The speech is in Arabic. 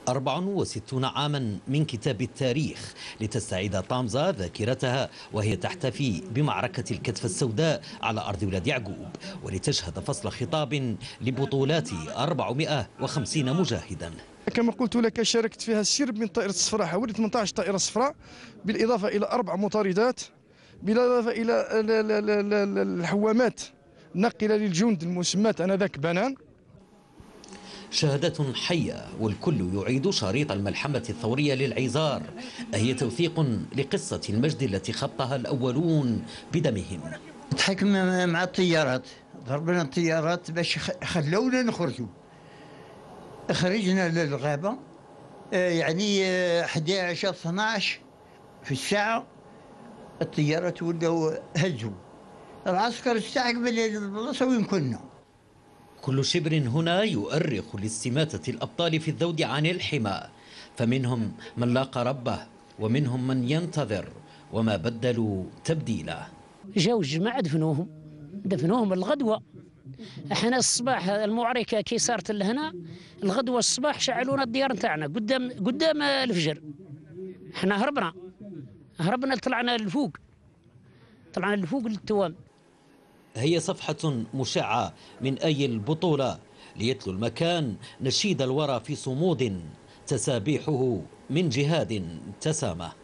64 عاما من كتاب التاريخ لتستعيد طامزة ذاكرتها وهي تحتفي بمعركة الكتف السوداء على أرض ولاد يعقوب، ولتشهد فصل خطاب لبطولات 450 مجاهدا. كما قلت لك شاركت فيها السرب من طائرة الصفراء حوالي 18 طائرة صفراء، بالإضافة إلى 4 مطاردات، بالإضافة إلى الحوامات نقلة للجند المسماة آنذاك بنان. شهادة حية والكل يعيد شريط الملحمة الثورية للعزار، هي توثيق لقصة المجد التي خطها الأولون بدمهم. تحكمنا مع الطيارات، ضربنا الطيارات باش خلونا نخرجوا، خرجنا للغابة يعني 11 12 في الساعة، الطيارات ولاو هزوا العسكر استعقب البلاصة وين كنا. كل شبر هنا يؤرخ لاستماتة الأبطال في الذود عن الحمى، فمنهم من لاقى ربه ومنهم من ينتظر وما بدلوا تبديلا. جاو الجماعة دفنوهم الغدوة. احنا الصباح المعركة كي صارت لهنا الغدوة الصباح شعلونا الديار نتاعنا قدام الفجر. احنا هربنا طلعنا للفوق للتوام. هي صفحة مشعة من أي البطولة ليتلو المكان نشيد الورى في صمود تسابيحه من جهاد تسامى.